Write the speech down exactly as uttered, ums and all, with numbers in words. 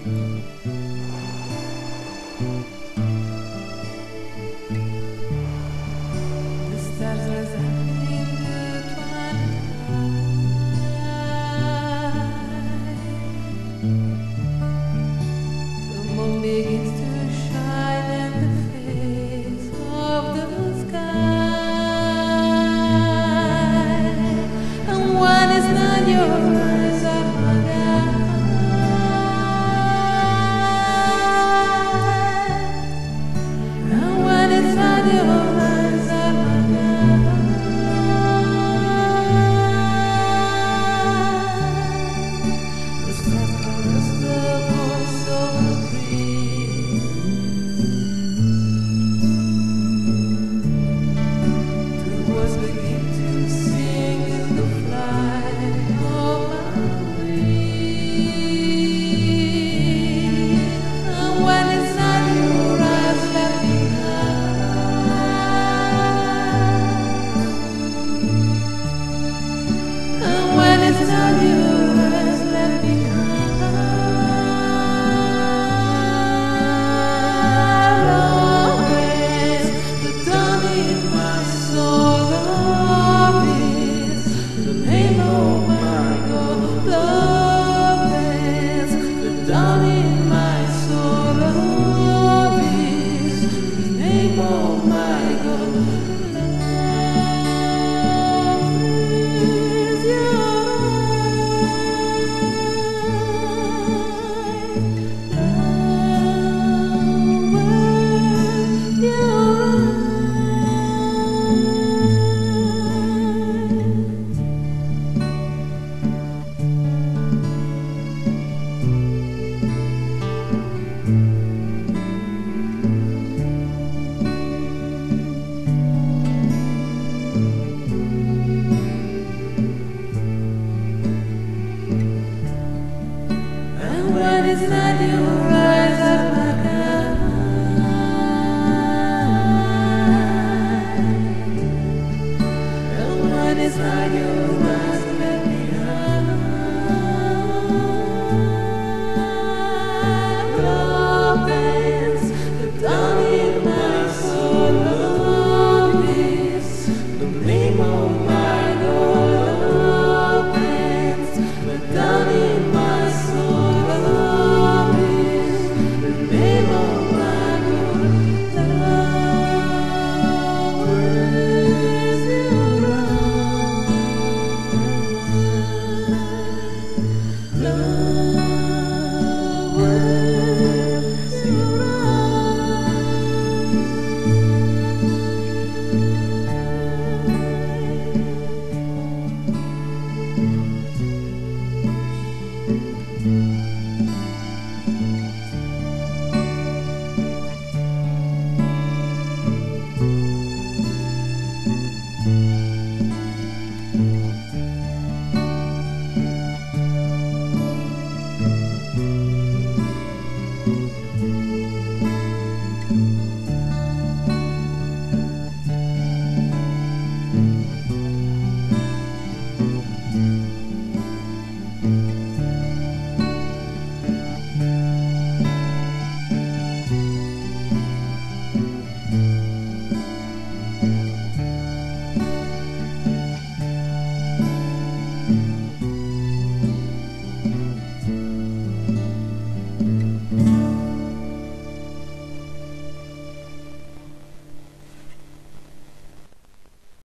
The stars are happening to twilight. The moon begins to shine in the face of the sky. And when it's not your eyes are hung out. And when it's not your eyes are hung out. The stars caress the voice of the breeze. The words begin to sing in the flight of my wings. And when it's not your eyes left behind. And when it's not your eyes left behind. Always the dawn in my soul, love is the name of my God. Love is the dawn in my soul, love is the name of my God. Love is your and when it's not your eyes are black and when it's not your